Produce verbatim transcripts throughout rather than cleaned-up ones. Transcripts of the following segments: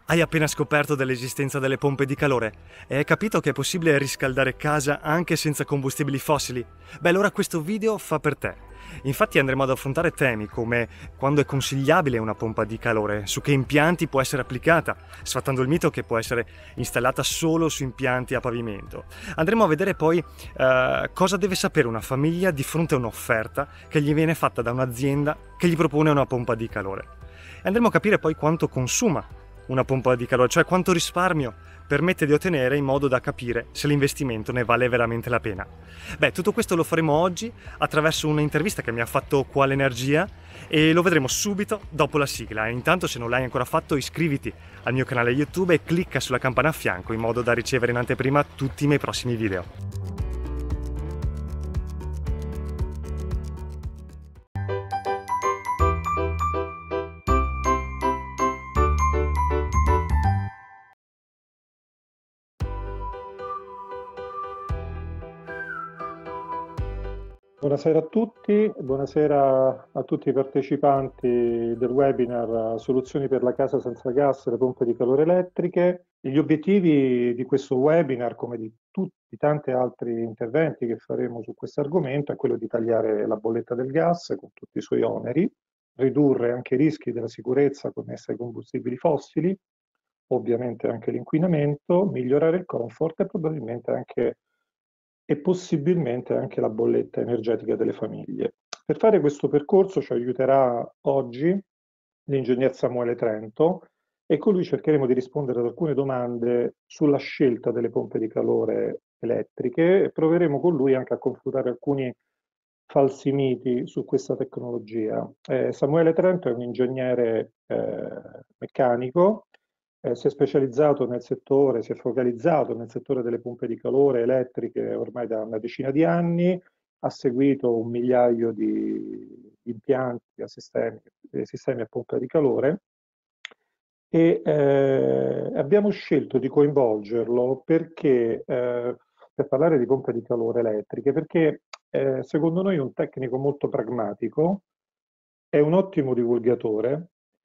Hai appena scoperto dell'esistenza delle pompe di calore e hai capito che è possibile riscaldare casa anche senza combustibili fossili? Beh, allora questo video fa per te. Infatti andremo ad affrontare temi come quando è consigliabile una pompa di calore, su che impianti può essere applicata, sfatando il mito che può essere installata solo su impianti a pavimento. Andremo a vedere poi eh, cosa deve sapere una famiglia di fronte a un'offerta che gli viene fatta da un'azienda che gli propone una pompa di calore. E andremo a capire poi quanto consuma una pompa di calore, cioè quanto risparmio permette di ottenere, in modo da capire se l'investimento ne vale veramente la pena. Beh, tutto questo lo faremo oggi attraverso un'intervista che mi ha fatto Quale Energia e lo vedremo subito dopo la sigla. E intanto, se non l'hai ancora fatto, iscriviti al mio canale YouTube e clicca sulla campana a fianco in modo da ricevere in anteprima tutti i miei prossimi video. Buonasera a tutti, buonasera a tutti i partecipanti del webinar Soluzioni per la casa senza gas e le pompe di calore elettriche. Gli obiettivi di questo webinar, come di tutti tanti altri interventi che faremo su questo argomento, è quello di tagliare la bolletta del gas con tutti i suoi oneri, ridurre anche i rischi della sicurezza connessi ai combustibili fossili, ovviamente anche l'inquinamento, migliorare il comfort e probabilmente anche e possibilmente anche la bolletta energetica delle famiglie. Per fare questo percorso ci aiuterà oggi l'ingegner Samuele Trento e con lui cercheremo di rispondere ad alcune domande sulla scelta delle pompe di calore elettriche e proveremo con lui anche a confutare alcuni falsi miti su questa tecnologia. Eh, Samuele Trento è un ingegnere eh, meccanico. Eh, si è specializzato nel settore, si è focalizzato nel settore delle pompe di calore elettriche ormai da una decina di anni, ha seguito un migliaio di, di impianti a sistemi, sistemi a pompa di calore e eh, abbiamo scelto di coinvolgerlo perché, eh, per parlare di pompe di calore elettriche, perché eh, secondo noi è un tecnico molto pragmatico, è un ottimo divulgatore.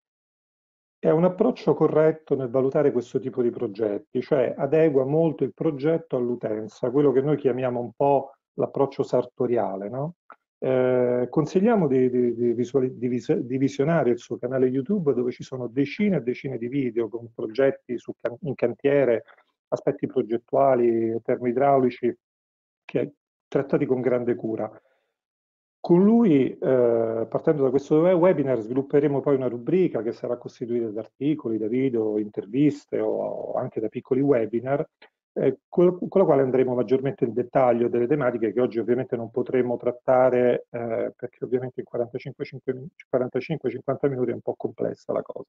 È un approccio corretto nel valutare questo tipo di progetti, cioè adegua molto il progetto all'utenza, quello che noi chiamiamo un po' l'approccio sartoriale, no? Eh, consigliamo di, di, di, visuali, di, vis, di visionare il suo canale YouTube, dove ci sono decine e decine di video con progetti su, in cantiere, aspetti progettuali, termoidraulici, che, trattati con grande cura. Con lui, eh, partendo da questo webinar, svilupperemo poi una rubrica che sarà costituita da articoli, da video, interviste o anche da piccoli webinar, eh, con, con la quale andremo maggiormente in dettaglio delle tematiche che oggi ovviamente non potremo trattare eh, perché ovviamente in quarantacinque cinquanta minuti è un po' complessa la cosa.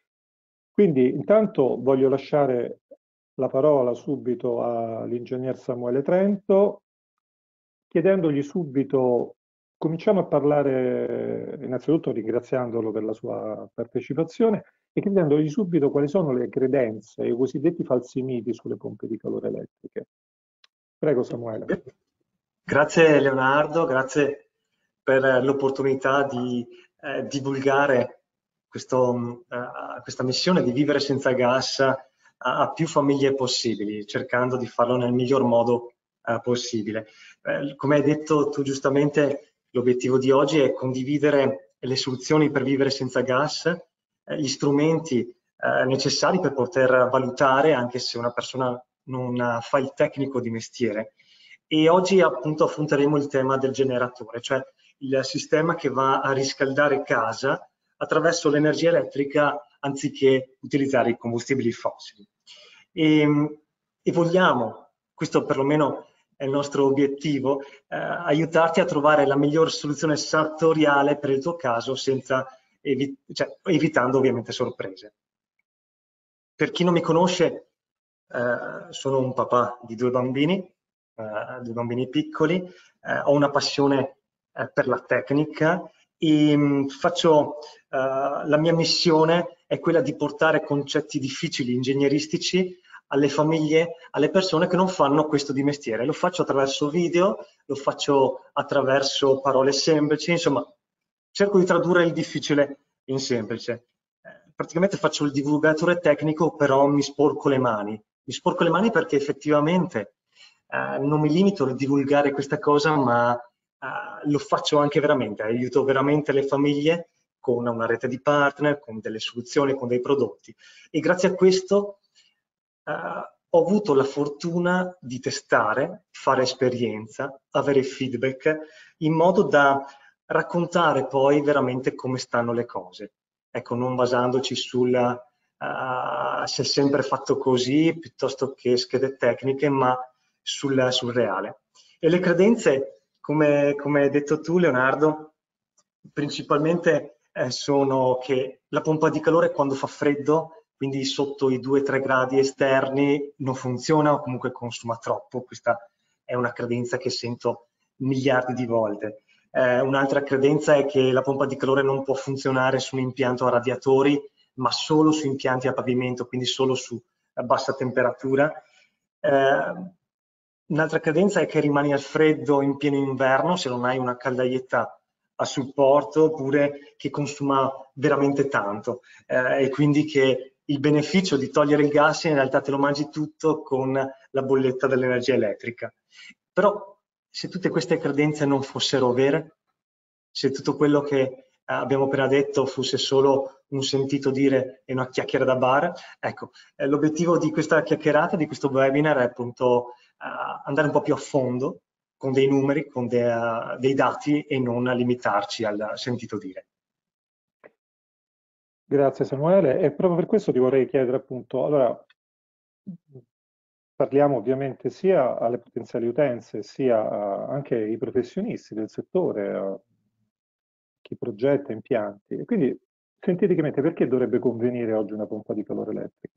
Quindi intanto voglio lasciare la parola subito all'ingegner Samuele Trento, chiedendogli subito. Cominciamo a parlare, innanzitutto ringraziandolo per la sua partecipazione e chiedendogli subito quali sono le credenze, i cosiddetti falsi miti sulle pompe di calore elettriche. Prego Samuele. Grazie Leonardo, grazie per l'opportunità di eh, divulgare questo, eh, questa missione di vivere senza gas a, a più famiglie possibili, cercando di farlo nel miglior modo eh, possibile. Eh, come hai detto tu giustamente, l'obiettivo di oggi è condividere le soluzioni per vivere senza gas, eh, gli strumenti eh, necessari per poter valutare, anche se una persona non fa il tecnico di mestiere. E oggi appunto affronteremo il tema del generatore, cioè il sistema che va a riscaldare casa attraverso l'energia elettrica anziché utilizzare i combustibili fossili. E, e vogliamo, questo perlomeno è il nostro obiettivo, eh, aiutarti a trovare la miglior soluzione sartoriale per il tuo caso, senza evi cioè, evitando ovviamente sorprese. Per chi non mi conosce, eh, sono un papà di due bambini, Uh, due bambini piccoli, uh, ho una passione uh, per la tecnica e um, faccio, uh, la mia missione è quella di portare concetti difficili, ingegneristici, alle famiglie, alle persone che non fanno questo di mestiere. Lo faccio attraverso video, lo faccio attraverso parole semplici, insomma, cerco di tradurre il difficile in semplice. Eh, praticamente faccio il divulgatore tecnico, però mi sporco le mani. Mi sporco le mani perché effettivamente eh, non mi limito a divulgare questa cosa, ma eh, lo faccio anche veramente, aiuto veramente le famiglie con una rete di partner, con delle soluzioni, con dei prodotti. E grazie a questo eh, ho avuto la fortuna di testare, fare esperienza, avere feedback, in modo da raccontare poi veramente come stanno le cose. Ecco, non basandoci sulla uh, se è sempre fatto così, piuttosto che schede tecniche, ma sul, sul reale. E le credenze, come, come hai detto tu, Leonardo, principalmente eh, sono che la pompa di calore quando fa freddo, quindi sotto i due tre gradi esterni, non funziona o comunque consuma troppo. Questa è una credenza che sento miliardi di volte. Eh, un'altra credenza è che la pompa di calore non può funzionare su un impianto a radiatori, ma solo su impianti a pavimento, quindi solo su bassa temperatura. Eh, un'altra credenza è che rimani al freddo in pieno inverno se non hai una caldaietta a supporto, oppure che consuma veramente tanto, eh, e quindi che il beneficio di togliere il gas in realtà te lo mangi tutto con la bolletta dell'energia elettrica. Però se tutte queste credenze non fossero vere, se tutto quello che abbiamo appena detto fosse solo un sentito dire e una chiacchiera da bar, ecco, eh, l'obiettivo di questa chiacchierata, di questo webinar è appunto uh, andare un po' più a fondo con dei numeri, con de, uh, dei dati e non limitarci al sentito dire. Grazie Samuele, e proprio per questo ti vorrei chiedere appunto, allora parliamo ovviamente sia alle potenziali utenze, sia a, anche ai professionisti del settore, a chi progetta impianti, e quindi sinteticamente perché dovrebbe convenire oggi una pompa di calore elettrica?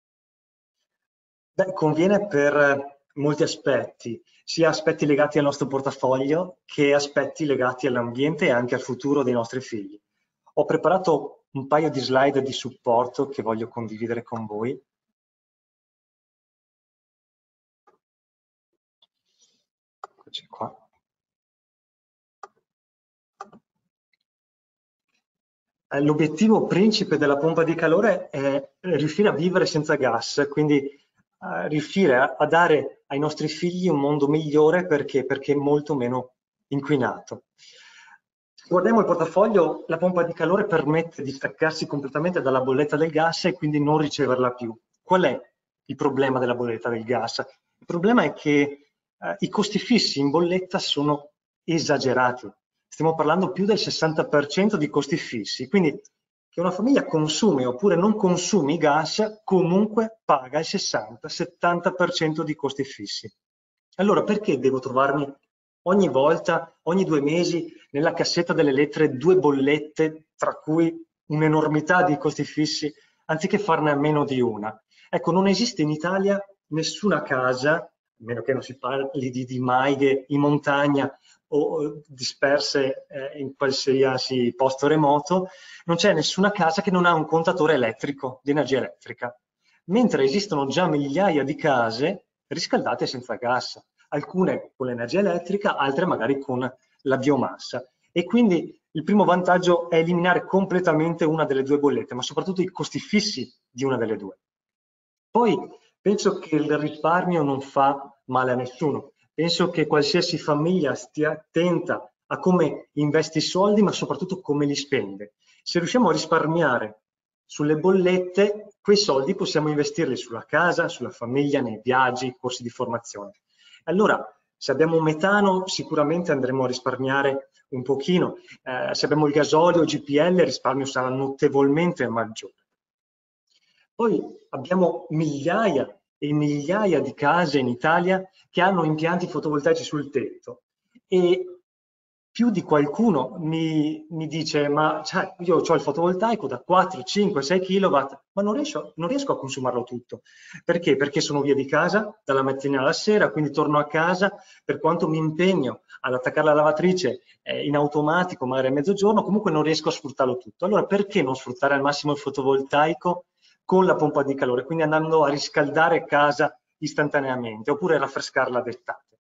Beh, conviene per molti aspetti, sia aspetti legati al nostro portafoglio che aspetti legati all'ambiente e anche al futuro dei nostri figli. Ho preparato un paio di slide di supporto che voglio condividere con voi. Eccoci qua. L'obiettivo principe della pompa di calore è riuscire a vivere senza gas, quindi uh, riuscire a, a dare ai nostri figli un mondo migliore perché, perché è molto meno inquinato. Se guardiamo il portafoglio, la pompa di calore permette di staccarsi completamente dalla bolletta del gas e quindi non riceverla più. Qual è il problema della bolletta del gas? Il problema è che uh, i costi fissi in bolletta sono esagerati. Stiamo parlando più del sessanta per cento di costi fissi, quindi che una famiglia consumi oppure non consumi gas comunque paga il sessanta settanta per cento di costi fissi. Allora perché devo trovarmi ogni volta, ogni due mesi, nella cassetta delle lettere due bollette, tra cui un'enormità di costi fissi, anziché farne a meno di una? Ecco, non esiste in Italia nessuna casa, a meno che non si parli di, di maighe in montagna, o disperse eh, in qualsiasi posto remoto, non c'è nessuna casa che non ha un contatore elettrico di energia elettrica, mentre esistono già migliaia di case riscaldate senza gas, alcune con l'energia elettrica, altre magari con la biomassa. E quindi il primo vantaggio è eliminare completamente una delle due bollette, ma soprattutto i costi fissi di una delle due. Poi penso che il risparmio non fa male a nessuno. Penso che qualsiasi famiglia stia attenta a come investe i soldi, ma soprattutto come li spende. Se riusciamo a risparmiare sulle bollette, quei soldi possiamo investirli sulla casa, sulla famiglia, nei viaggi, corsi di formazione. Allora, se abbiamo metano, sicuramente andremo a risparmiare un pochino. Eh, se abbiamo il gasolio, il G P L, il risparmio sarà notevolmente maggiore. Poi abbiamo migliaia e migliaia di case in Italia che hanno impianti fotovoltaici sul tetto e più di qualcuno mi, mi dice ma cioè, io ho il fotovoltaico da quattro, cinque, sei chilowatt, ma non riesco, non riesco a consumarlo tutto. Perché? Perché sono via di casa dalla mattina alla sera, quindi torno a casa, per quanto mi impegno ad attaccare la lavatrice eh, in automatico, magari a mezzogiorno, comunque non riesco a sfruttarlo tutto. Allora perché non sfruttare al massimo il fotovoltaico con la pompa di calore, quindi andando a riscaldare casa istantaneamente, oppure raffrescarla d'estate?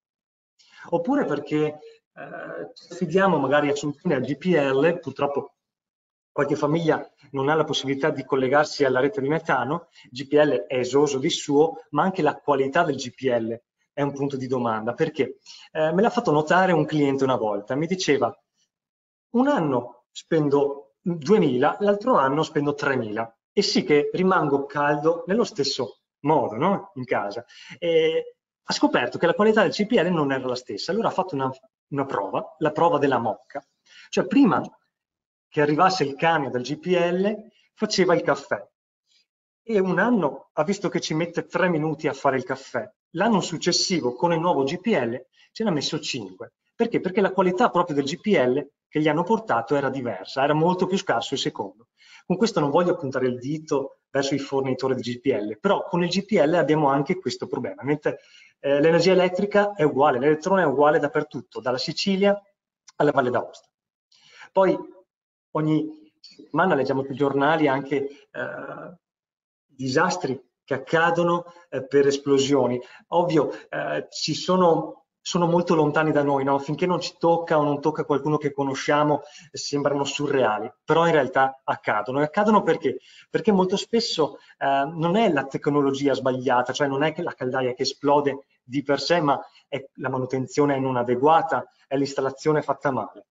Oppure perché eh, ci affidiamo magari a soluzioni al G P L, purtroppo qualche famiglia non ha la possibilità di collegarsi alla rete di metano, il G P L è esoso di suo, ma anche la qualità del G P L è un punto di domanda, perché eh, me l'ha fatto notare un cliente una volta, mi diceva un anno spendo duemila, l'altro anno spendo tremila, e sì che rimango caldo nello stesso modo, no? In casa. E ha scoperto che la qualità del G P L non era la stessa, allora ha fatto una, una prova, la prova della mocca, cioè prima che arrivasse il camion del G P L faceva il caffè, e un anno ha visto che ci mette tre minuti a fare il caffè, l'anno successivo con il nuovo G P L ce n'ha messo cinque. Perché? Perché la qualità proprio del G P L che gli hanno portato era diversa, era molto più scarso il secondo. Con questo non voglio puntare il dito verso i fornitori di G P L, però con il G P L abbiamo anche questo problema, mentre eh, l'energia elettrica è uguale, l'elettrone è uguale dappertutto, dalla Sicilia alla Valle d'Aosta. Poi ogni settimana leggiamo sui giornali anche eh, disastri che accadono eh, per esplosioni. Ovvio, eh, ci sono, sono molto lontani da noi, no? Finché non ci tocca o non tocca qualcuno che conosciamo, eh, sembrano surreali, però in realtà accadono. E accadono perché? Perché molto spesso eh, non è la tecnologia sbagliata, cioè non è che la caldaia che esplode di per sé, ma è la manutenzione non adeguata, è l'installazione fatta male.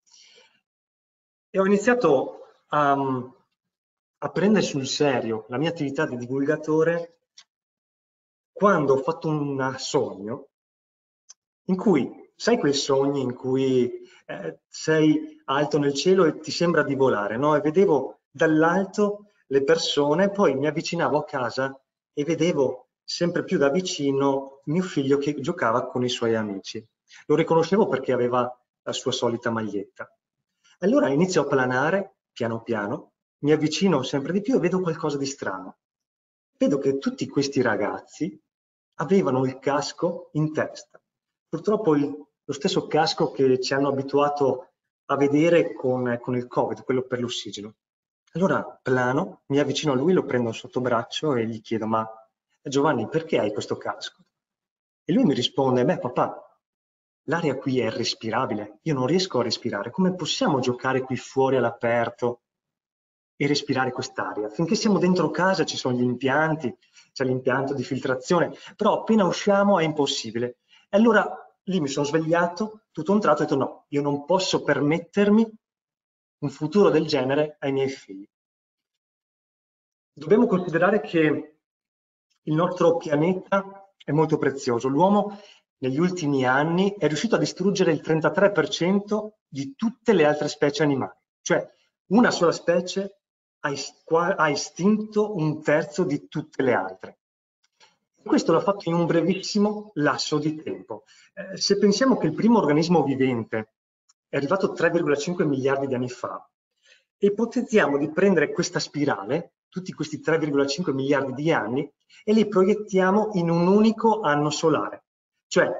E ho iniziato a, a prendere sul serio la mia attività di divulgatore quando ho fatto un sogno in cui, sai quei sogni in cui eh, sei alto nel cielo e ti sembra di volare, no? E vedevo dall'alto le persone, poi mi avvicinavo a casa e vedevo sempre più da vicino mio figlio che giocava con i suoi amici. Lo riconoscevo perché aveva la sua solita maglietta. Allora inizio a planare piano piano, mi avvicino sempre di più e vedo qualcosa di strano. Vedo che tutti questi ragazzi avevano il casco in testa. Purtroppo il, lo stesso casco che ci hanno abituato a vedere con, con il Covid, quello per l'ossigeno. Allora plano, mi avvicino a lui, lo prendo sotto braccio e gli chiedo: ma Giovanni, perché hai questo casco? E lui mi risponde: beh papà, l'aria qui è respirabile, io non riesco a respirare, come possiamo giocare qui fuori all'aperto e respirare quest'aria? Finché siamo dentro casa ci sono gli impianti, c'è l'impianto di filtrazione, però appena usciamo è impossibile. E allora lì mi sono svegliato, tutto a un tratto ho detto: no, io non posso permettermi un futuro del genere ai miei figli. Dobbiamo considerare che il nostro pianeta è molto prezioso. L'uomo negli ultimi anni è riuscito a distruggere il trentatré per cento di tutte le altre specie animali. Cioè una sola specie ha estinto un terzo di tutte le altre. Questo l'ha fatto in un brevissimo lasso di tempo. Eh, se pensiamo che il primo organismo vivente è arrivato tre virgola cinque miliardi di anni fa, e ipotizziamo di prendere questa spirale, tutti questi tre virgola cinque miliardi di anni, e li proiettiamo in un unico anno solare. Cioè,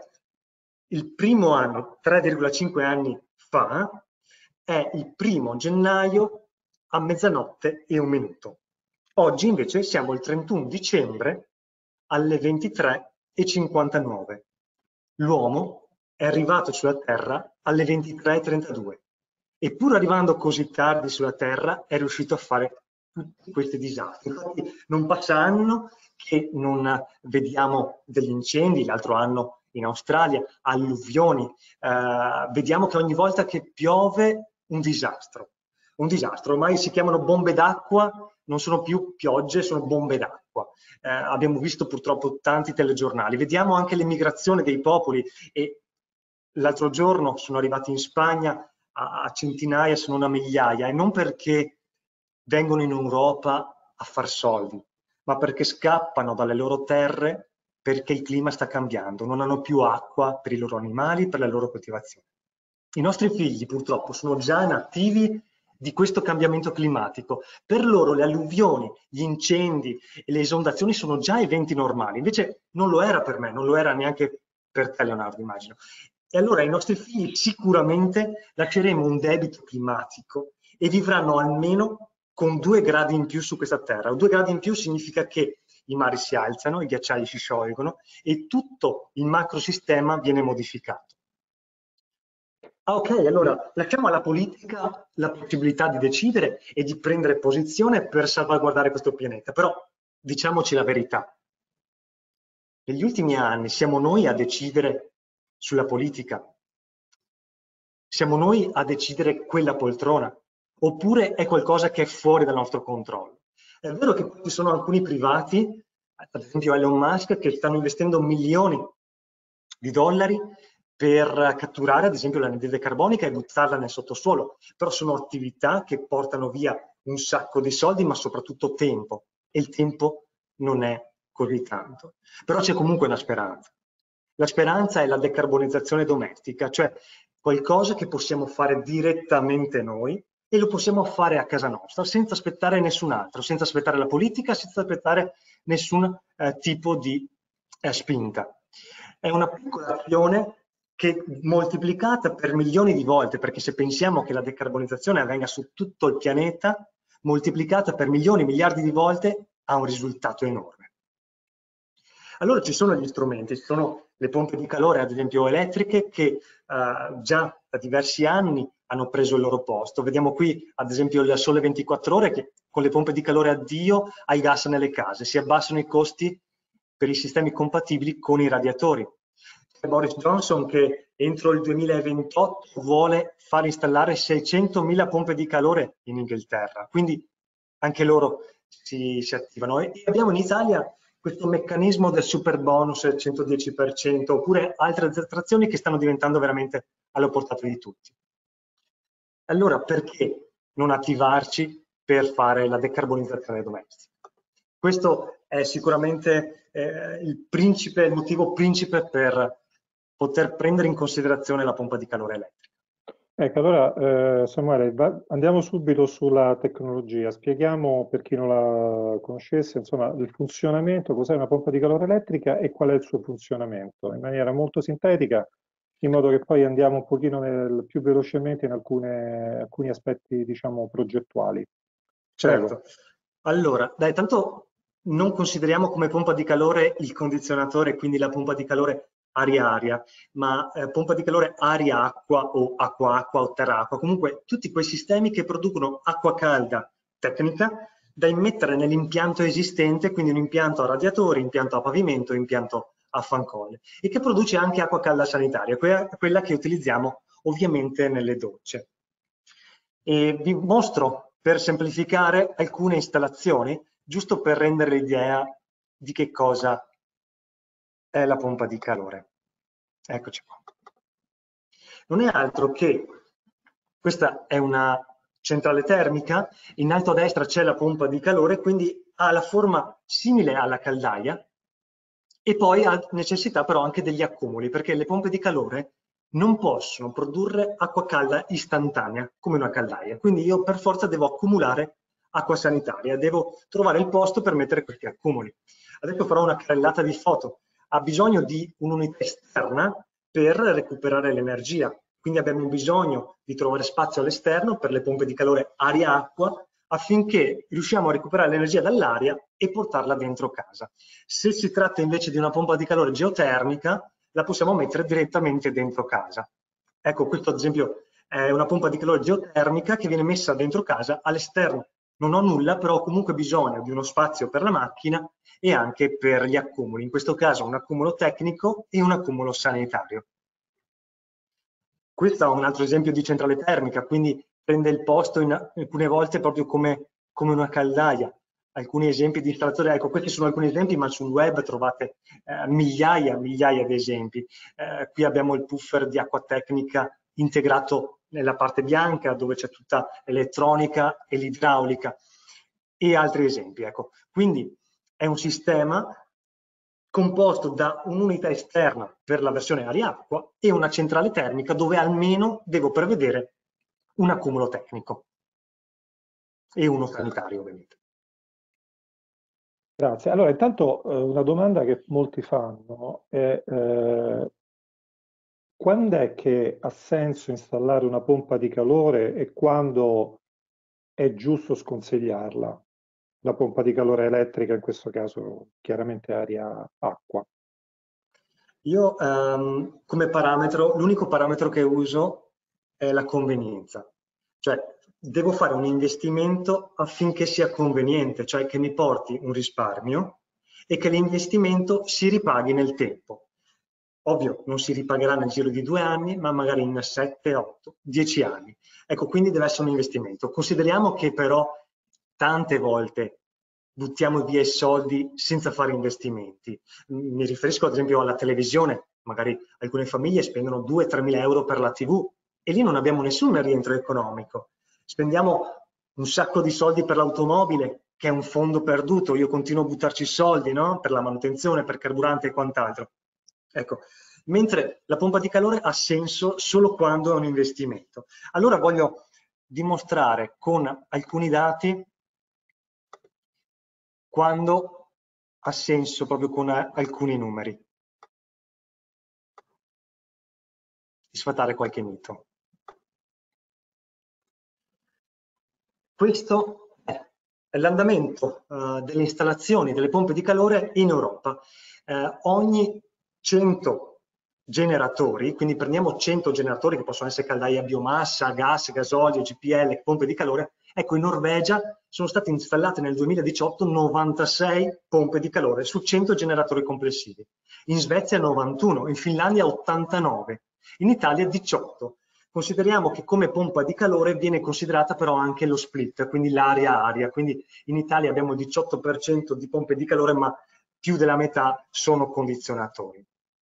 il primo anno, tre virgola cinque anni fa, è il primo gennaio a mezzanotte e un minuto. Oggi invece siamo il trentuno dicembre alle ventitré e cinquantanove. L'uomo è arrivato sulla Terra alle ventitré e trentadue. E pur arrivando così tardi sulla Terra è riuscito a fare tutti questi disastri. Infatti non passa anno che non vediamo degli incendi, l'altro anno in Australia, alluvioni, eh, vediamo che ogni volta che piove un disastro. Un disastro, ormai si chiamano bombe d'acqua, non sono più piogge, sono bombe d'acqua. Eh, abbiamo visto purtroppo tanti telegiornali, vediamo anche l'emigrazione dei popoli, e l'altro giorno sono arrivati in Spagna a centinaia, se non a migliaia, e non perché vengono in Europa a far soldi, ma perché scappano dalle loro terre perché il clima sta cambiando, non hanno più acqua per i loro animali, per la loro coltivazione. I nostri figli purtroppo sono già nativi di questo cambiamento climatico. Per loro le alluvioni, gli incendi e le esondazioni sono già eventi normali, invece non lo era per me, non lo era neanche per te, Leonardo, immagino. E allora ai nostri figli sicuramente lasceremo un debito climatico e vivranno almeno con due gradi in più su questa terra. Due gradi in più significa che i mari si alzano, i ghiacciai si sciolgono e tutto il macrosistema viene modificato. Ah, ok, allora lasciamo alla politica la possibilità di decidere e di prendere posizione per salvaguardare questo pianeta, però diciamoci la verità. Negli ultimi anni siamo noi a decidere sulla politica, siamo noi a decidere quella poltrona, oppure è qualcosa che è fuori dal nostro controllo. È vero che ci sono alcuni privati, ad esempio Elon Musk, che stanno investendo milioni di dollari per catturare ad esempio l'anidride carbonica e buttarla nel sottosuolo, però sono attività che portano via un sacco di soldi, ma soprattutto tempo, e il tempo non è così tanto. Però c'è comunque una speranza. La speranza è la decarbonizzazione domestica, cioè qualcosa che possiamo fare direttamente noi e lo possiamo fare a casa nostra senza aspettare nessun altro, senza aspettare la politica, senza aspettare nessun eh, tipo di eh, spinta. È una piccola azione che moltiplicata per milioni di volte, perché se pensiamo che la decarbonizzazione avvenga su tutto il pianeta, moltiplicata per milioni, miliardi di volte, ha un risultato enorme. Allora ci sono gli strumenti, ci sono le pompe di calore, ad esempio elettriche, che eh, già da diversi anni hanno preso il loro posto. Vediamo qui, ad esempio, il Sole ventiquattro Ore, che con le pompe di calore addio ai gas nelle case. Si abbassano i costi per i sistemi compatibili con i radiatori. C'è Boris Johnson che entro il duemilaventotto vuole far installare seicentomila pompe di calore in Inghilterra. Quindi anche loro si, si attivano. E abbiamo in Italia questo meccanismo del super bonus al centodieci per cento, oppure altre attrazioni che stanno diventando veramente alla portata di tutti. Allora, perché non attivarci per fare la decarbonizzazione domestica? Questo è sicuramente eh, il, principe, il motivo principe per poter prendere in considerazione la pompa di calore elettrica. Ecco, allora eh, Samuele, va, andiamo subito sulla tecnologia. Spieghiamo per chi non la conoscesse, insomma, il funzionamento, cos'è una pompa di calore elettrica e qual è il suo funzionamento, in maniera molto sintetica, in modo che poi andiamo un pochino nel, più velocemente in alcune, alcuni aspetti, diciamo, progettuali. Prego. Certo. Allora, dai, tanto non consideriamo come pompa di calore il condizionatore, quindi la pompa di calore aria-aria, ma eh, pompa di calore aria-acqua o acqua-acqua o terra-acqua, comunque tutti quei sistemi che producono acqua calda tecnica da immettere nell'impianto esistente, quindi un impianto a radiatori, impianto a pavimento, impianto a fancolle, e che produce anche acqua calda sanitaria, quella che utilizziamo ovviamente nelle docce. E vi mostro per semplificare alcune installazioni, giusto per rendere l'idea di che cosa è la pompa di calore. Eccoci qua. Non è altro che, questa è una centrale termica, in alto a destra c'è la pompa di calore, quindi ha la forma simile alla caldaia e poi ha necessità però anche degli accumuli, perché le pompe di calore non possono produrre acqua calda istantanea come una caldaia, quindi io per forza devo accumulare acqua sanitaria, devo trovare il posto per mettere questi accumuli. Adesso farò una carrellata di foto. Ha bisogno di un'unità esterna per recuperare l'energia, quindi abbiamo bisogno di trovare spazio all'esterno per le pompe di calore aria-acqua affinché riusciamo a recuperare l'energia dall'aria e portarla dentro casa. Se si tratta invece di una pompa di calore geotermica, la possiamo mettere direttamente dentro casa. Ecco, questo ad esempio è una pompa di calore geotermica che viene messa dentro casa all'esterno. Non ho nulla, però ho comunque bisogno di uno spazio per la macchina e anche per gli accumuli. In questo caso un accumulo tecnico e un accumulo sanitario. Questo è un altro esempio di centrale termica, quindi prende il posto in alcune volte proprio come, come una caldaia. Alcuni esempi di installazione, ecco, questi sono alcuni esempi, ma sul web trovate eh, migliaia, migliaia di esempi. Eh, qui abbiamo il puffer di acqua tecnica integrato nella parte bianca, dove c'è tutta l'elettronica e l'idraulica, e altri esempi. Ecco. Quindi è un sistema composto da un'unità esterna per la versione aria-acqua e una centrale termica dove almeno devo prevedere un accumulo tecnico e uno sanitario, ovviamente. Grazie. Allora, intanto eh, una domanda che molti fanno è eh, quando è che ha senso installare una pompa di calore e quando è giusto sconsigliarla? La pompa di calore elettrica, in questo caso chiaramente aria-acqua. Io um, come parametro, l'unico parametro che uso è la convenienza. Cioè, devo fare un investimento affinché sia conveniente, cioè che mi porti un risparmio e che l'investimento si ripaghi nel tempo. Ovvio, non si ripagherà nel giro di due anni, ma magari in sette, otto, dieci anni. Ecco, quindi deve essere un investimento. Consideriamo che però tante volte buttiamo via i soldi senza fare investimenti. Mi riferisco ad esempio alla televisione. Magari alcune famiglie spendono due tre mila euro per la tivù e lì non abbiamo nessun rientro economico. Spendiamo un sacco di soldi per l'automobile, che è un fondo perduto. Io continuo a buttarci soldi, no? Per la manutenzione, per carburante e quant'altro. Ecco, mentre la pompa di calore ha senso solo quando è un investimento. Allora voglio dimostrare con alcuni dati quando ha senso, proprio con alcuni numeri. Sfatare qualche mito. Questo è l'andamento uh, delle installazioni delle pompe di calore in Europa. Uh, ogni cento generatori, quindi prendiamo cento generatori che possono essere caldaie a biomassa, gas, gasolio, G P L, pompe di calore. Ecco, in Norvegia sono state installate nel duemiladiciotto novantasei pompe di calore su cento generatori complessivi. In Svezia novantuno, in Finlandia ottantanove, in Italia diciotto. Consideriamo che come pompa di calore viene considerata però anche lo split, quindi l'aria-aria. Quindi in Italia abbiamo il diciotto per cento di pompe di calore, ma più della metà sono condizionatori.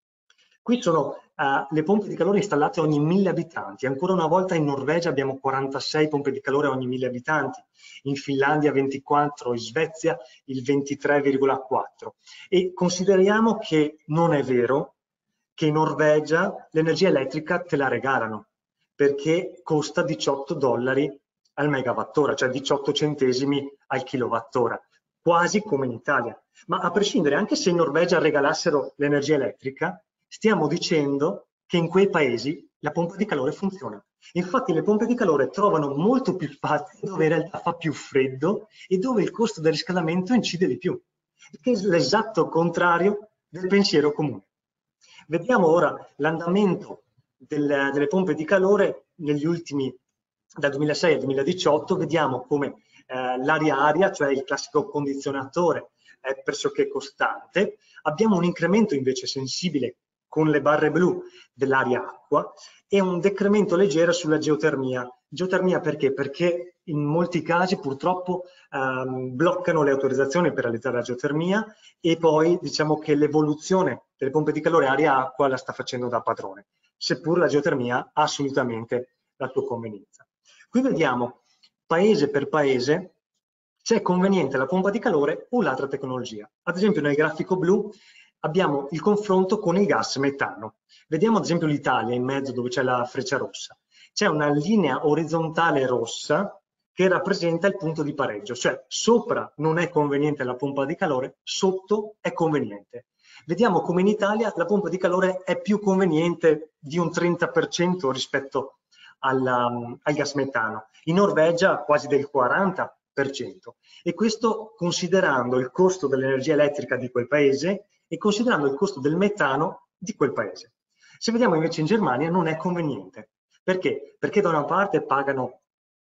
Qui sono uh, le pompe di calore installate ogni mille abitanti. Ancora una volta in Norvegia abbiamo quarantasei pompe di calore ogni mille abitanti, in Finlandia ventiquattro, in Svezia il ventitré virgola quattro. E consideriamo che non è vero che in Norvegia l'energia elettrica te la regalano, perché costa diciotto dollari al megawattora, cioè diciotto centesimi al kilowattora, quasi come in Italia. Ma a prescindere, anche se in Norvegia regalassero l'energia elettrica, stiamo dicendo che in quei paesi la pompa di calore funziona. Infatti le pompe di calore trovano molto più spazi dove in realtà fa più freddo e dove il costo del riscaldamento incide di più, che è l'esatto contrario del pensiero comune. Vediamo ora l'andamento del, delle pompe di calore negli ultimi, dal duemilasei al duemiladiciotto. Vediamo come eh, l'aria-aria, cioè il classico condizionatore, è pressoché costante. Abbiamo un incremento invece sensibile con le barre blu dell'aria-acqua e un decremento leggero sulla geotermia. Geotermia perché? Perché in molti casi purtroppo ehm, bloccano le autorizzazioni per realizzare la geotermia e poi diciamo che l'evoluzione delle pompe di calore aria-acqua la sta facendo da padrone, seppur la geotermia ha assolutamente la sua convenienza. Qui vediamo paese per paese se è conveniente la pompa di calore o l'altra tecnologia. Ad esempio nel grafico blu abbiamo il confronto con il gas metano. Vediamo ad esempio l'Italia in mezzo dove c'è la freccia rossa. C'è una linea orizzontale rossa che rappresenta il punto di pareggio, cioè sopra non è conveniente la pompa di calore, sotto è conveniente. Vediamo come in Italia la pompa di calore è più conveniente di un trenta per cento rispetto alla, al gas metano. In Norvegia quasi del quaranta per cento. E questo considerando il costo dell'energia elettrica di quel paese e considerando il costo del metano di quel paese. Se vediamo invece in Germania non è conveniente. Perché? Perché da una parte pagano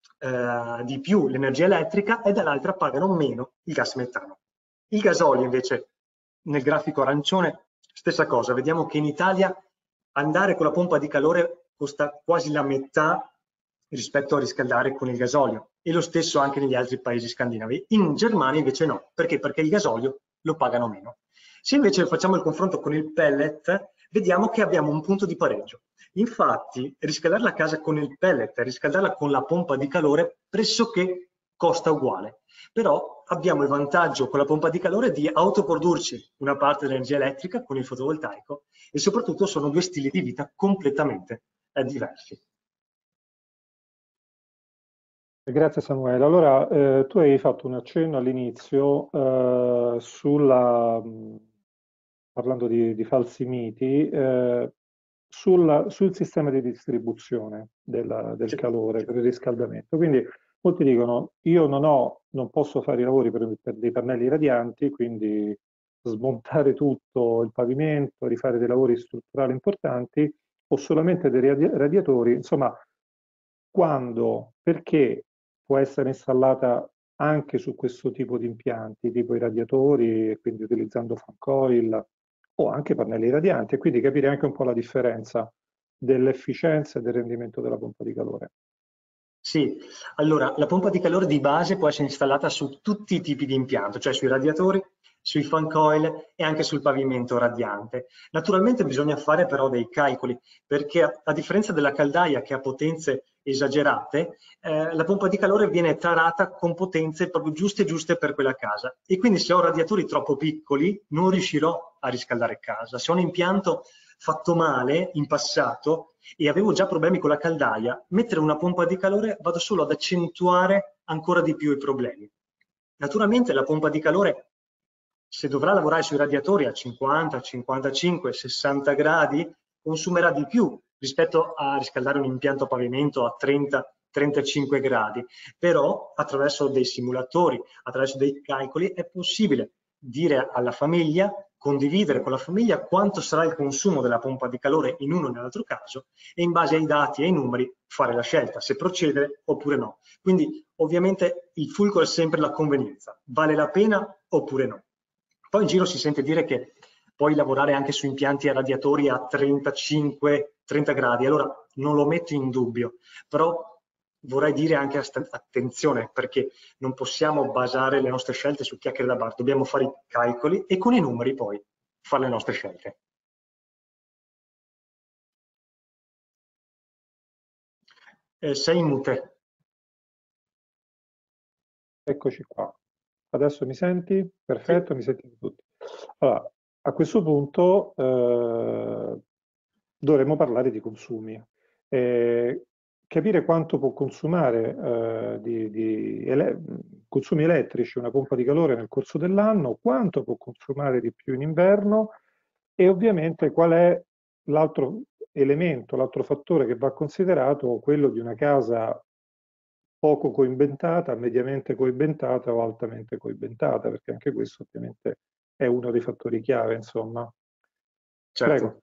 eh, di più l'energia elettrica e dall'altra pagano meno il gas metano. Il gasolio invece, nel grafico arancione, stessa cosa. Vediamo che in Italia andare con la pompa di calore costa quasi la metà rispetto a riscaldare con il gasolio, e lo stesso anche negli altri paesi scandinavi. In Germania invece no. Perché? Perché il gasolio lo pagano meno. Se invece facciamo il confronto con il pellet, vediamo che abbiamo un punto di pareggio. Infatti, riscaldare la casa con il pellet e riscaldarla con la pompa di calore pressoché costa uguale. Però abbiamo il vantaggio con la pompa di calore di autoprodurci una parte dell'energia elettrica con il fotovoltaico e soprattutto sono due stili di vita completamente eh, diversi. Grazie Samuele. Allora, eh, tu hai fatto un accenno all'inizio eh, sulla, parlando di, di falsi miti, eh, sulla, sul sistema di distribuzione della, del calore per il riscaldamento. Quindi molti dicono, io non ho, non posso fare i lavori per, per dei pannelli radianti, quindi smontare tutto il pavimento, rifare dei lavori strutturali importanti, o solamente dei radi- radiatori, insomma, quando, perché può essere installata anche su questo tipo di impianti, tipo i radiatori, e quindi utilizzando fan coil o anche pannelli radianti, e quindi capire anche un po' la differenza dell'efficienza e del rendimento della pompa di calore. Sì, allora la pompa di calore di base può essere installata su tutti i tipi di impianto, cioè sui radiatori, sui fan coil e anche sul pavimento radiante. Naturalmente bisogna fare però dei calcoli, perché a, a differenza della caldaia che ha potenze esagerate, eh, la pompa di calore viene tarata con potenze proprio giuste giuste per quella casa, e quindi se ho radiatori troppo piccoli non riuscirò a riscaldare casa. Se ho un impianto fatto male in passato e avevo già problemi con la caldaia, mettere una pompa di calore vado solo ad accentuare ancora di più i problemi. Naturalmente la pompa di calore, se dovrà lavorare sui radiatori a cinquanta, cinquantacinque, sessanta gradi, consumerà di più rispetto a riscaldare un impianto a pavimento a trenta, trentacinque gradi. Però attraverso dei simulatori, attraverso dei calcoli, è possibile dire alla famiglia, condividere con la famiglia quanto sarà il consumo della pompa di calore in uno o nell'altro caso, e in base ai dati e ai numeri fare la scelta se procedere oppure no. Quindi ovviamente il fulcro è sempre la convenienza, vale la pena oppure no. Poi in giro si sente dire che puoi lavorare anche su impianti a radiatori a trentacinque trenta gradi, allora non lo metto in dubbio, però vorrei dire anche attenzione, perché non possiamo basare le nostre scelte su chiacchiere da bar, dobbiamo fare i calcoli e con i numeri poi fare le nostre scelte. Eh, sei in mute. Eccoci qua. Adesso mi senti? Perfetto, Sì. Mi sentite tutti. Allora, a questo punto eh, dovremmo parlare di consumi. Eh, capire quanto può consumare eh, di, di ele consumi elettrici una pompa di calore nel corso dell'anno, quanto può consumare di più in inverno, e ovviamente qual è l'altro elemento, l'altro fattore che va considerato, quello di una casa poco coibentata, mediamente coibentata o altamente coibentata, perché anche questo ovviamente è uno dei fattori chiave, insomma. Certo. Prego.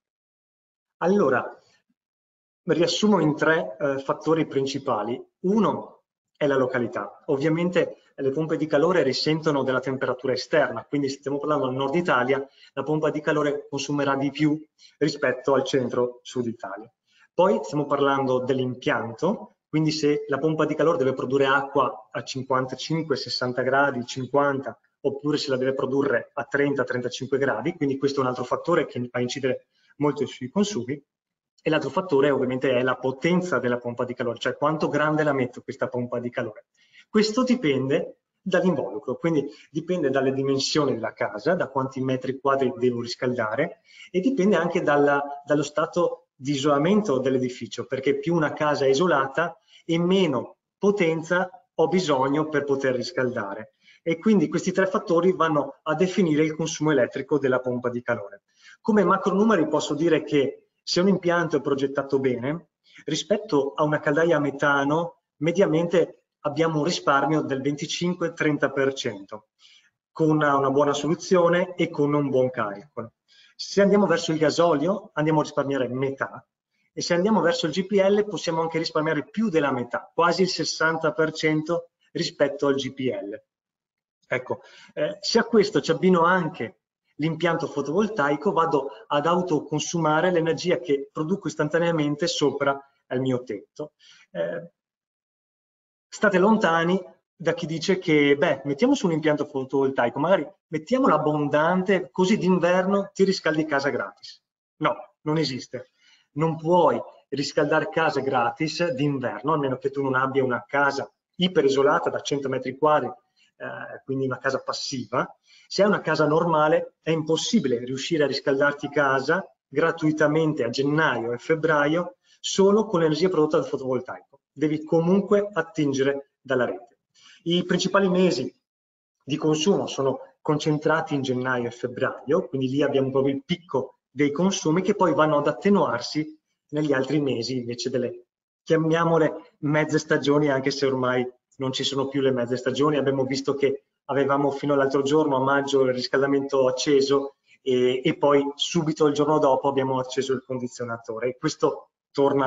Allora, riassumo in tre eh, fattori principali. Uno è la località. Ovviamente le pompe di calore risentono della temperatura esterna, quindi se stiamo parlando del nord Italia, la pompa di calore consumerà di più rispetto al centro-sud Italia. Poi stiamo parlando dell'impianto, quindi se la pompa di calore deve produrre acqua a cinquantacinque sessanta gradi, cinquanta, oppure se la deve produrre a trenta trentacinque gradi, quindi questo è un altro fattore che va a incidere molto sui consumi. E l'altro fattore ovviamente è la potenza della pompa di calore, cioè quanto grande la metto questa pompa di calore. Questo dipende dall'involucro, quindi dipende dalle dimensioni della casa, da quanti metri quadri devo riscaldare, e dipende anche dalla, dallo stato di isolamento dell'edificio, perché più una casa è isolata e meno potenza ho bisogno per poter riscaldare. E quindi questi tre fattori vanno a definire il consumo elettrico della pompa di calore. Come macronumeri posso dire che se un impianto è progettato bene, rispetto a una caldaia a metano, mediamente abbiamo un risparmio del venticinque trenta per cento, con una, una buona soluzione e con un buon calcolo. Se andiamo verso il gasolio, andiamo a risparmiare metà, e se andiamo verso il G P L possiamo anche risparmiare più della metà, quasi il sessanta per cento rispetto al G P L. Ecco, eh, se a questo ci abbino anche l'impianto fotovoltaico, vado ad autoconsumare l'energia che produco istantaneamente sopra il mio tetto. Eh, state lontani da chi dice che, beh, mettiamo su un impianto fotovoltaico, magari mettiamolo abbondante, così d'inverno ti riscaldi casa gratis. No, non esiste. Non puoi riscaldare case gratis d'inverno, a meno che tu non abbia una casa iperisolata da cento metri quadri, eh, quindi una casa passiva. Se hai una casa normale è impossibile riuscire a riscaldarti casa gratuitamente a gennaio e febbraio solo con l'energia prodotta dal fotovoltaico. Devi comunque attingere dalla rete. I principali mesi di consumo sono concentrati in gennaio e febbraio, quindi lì abbiamo proprio il picco dei consumi, che poi vanno ad attenuarsi negli altri mesi invece delle, chiamiamole, mezze stagioni, anche se ormai non ci sono più le mezze stagioni. Abbiamo visto che avevamo fino all'altro giorno, a maggio, il riscaldamento acceso e, e poi subito il giorno dopo abbiamo acceso il condizionatore, e questo torna